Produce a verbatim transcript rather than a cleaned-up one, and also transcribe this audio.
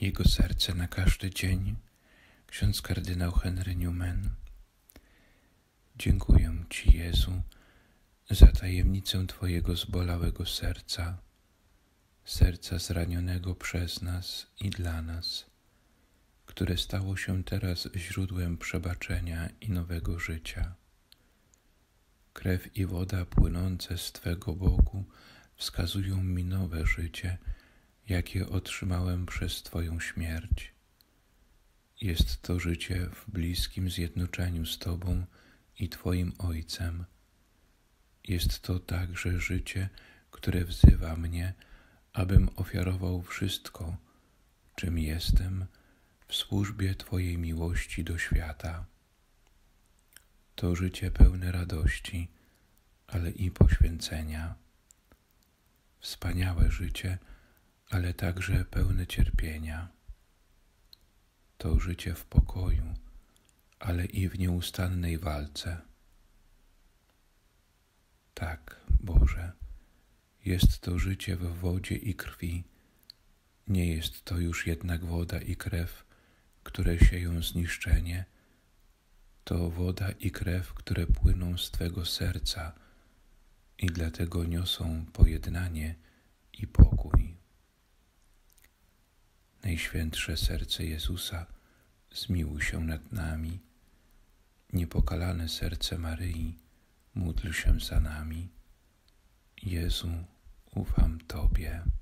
Jego serce na każdy dzień. Ksiądz kardynał Henry Newman. Dziękuję Ci, Jezu, za tajemnicę Twojego zbolałego serca, serca zranionego przez nas i dla nas, które stało się teraz źródłem przebaczenia i nowego życia. Krew i woda płynące z Twego boku wskazują mi nowe życie, jakie otrzymałem przez Twoją śmierć. Jest to życie w bliskim zjednoczeniu z Tobą i Twoim Ojcem. Jest to także życie, które wzywa mnie, abym ofiarował wszystko, czym jestem, w służbie Twojej miłości do świata. To życie pełne radości, ale i poświęcenia. Wspaniałe życie, ale także pełne cierpienia. To życie w pokoju, ale i w nieustannej walce. Tak, Boże, jest to życie w wodzie i krwi. Nie jest to już jednak woda i krew, które sieją zniszczenie. To woda i krew, które płyną z Twego serca i dlatego niosą pojednanie i pokój. Najświętsze serce Jezusa, zmiłuj się nad nami. Niepokalane serce Maryi, módl się za nami. Jezu, ufam Tobie.